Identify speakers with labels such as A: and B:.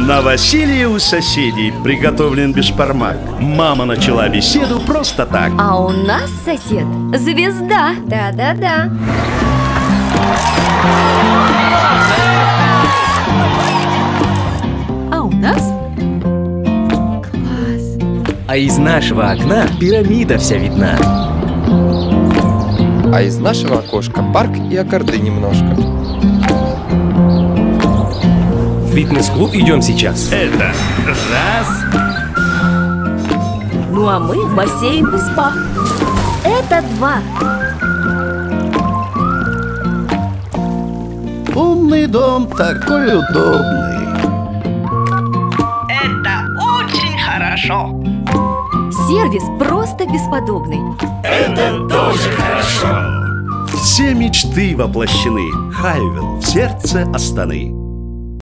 A: Новоселье у соседей приготовлен бешпармак. Мама начала беседу просто так.
B: А у нас сосед звезда.
C: Да-да-да.
B: А у нас класс.
D: А из нашего окна пирамида вся видна.
E: А из нашего окошка парк и аккорды немножко.
D: В фитнес-клуб идем сейчас.
A: Это раз.
B: Ну а мы в бассейн и спа. Это 2.
A: Умный дом такой удобный.
F: Это очень хорошо.
B: Сервис просто бесподобный.
A: Все мечты воплощены. Хайвилл в сердце Астаны.